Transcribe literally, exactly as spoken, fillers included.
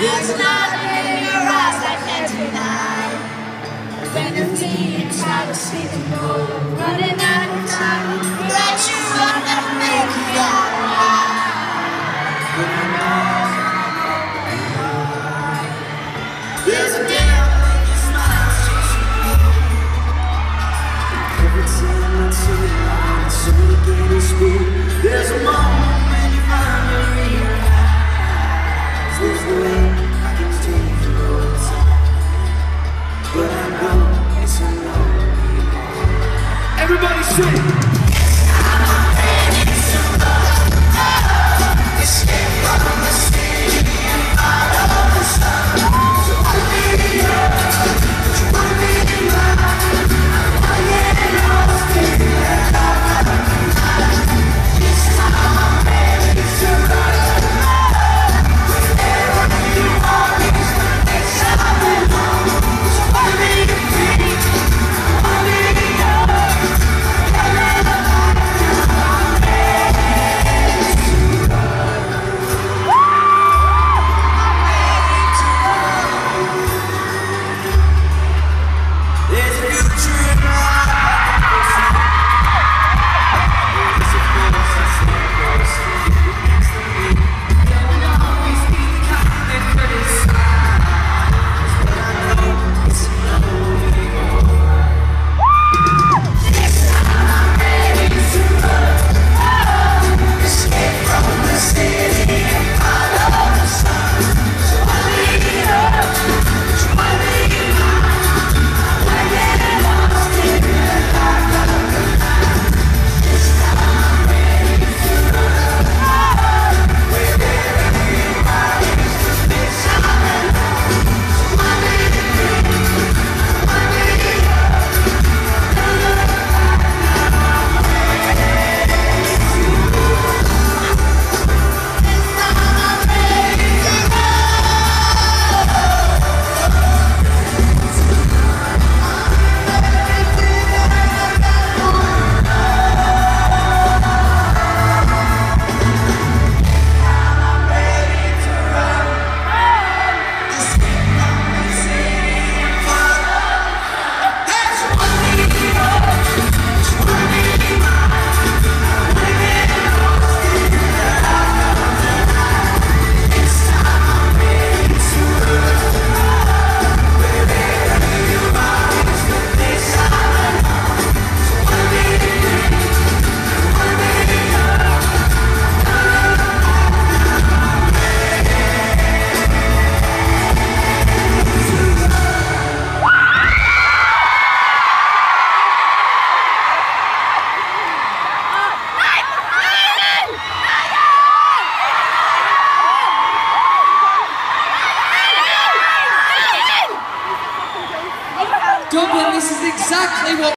There's a light in your eyes I can't deny. When the things try to sleep and go, running out of time. Without you I'll never make it out alive. But I know there's a devil in your smile chasing me. Every time I turn around, it's only getting speed. There's a moment when you finally realize there's no way I can take the road time. But I know it's a lonely road. Everybody sing! I'm ready to run, oh, escape from the city and follow the sun. So wanna be yours, but you wanna be mine. I wanna get lost in that dark night. This time I'm ready to run, oh, wherever you are is the place I belong. So wanna be free, I wanna be yours. I love the life now I'm ready to run. I'm ready to run. There's a future in my life. There's a force that's there close to you next to me. There will always be kind that criticize, but I know it's a lonely road. This time I'm ready to run, oh, escape from the city and follow the sun. So I'll be yours, but you wanna be mine. I wanna get lost in the dark of the night. This time I'm ready to run, oh, wherever you are is the place I belong. So I'll be free, I wanna be yours. I love the life now I'm ready to run. This time I'm ready to Dublin, this is exactly what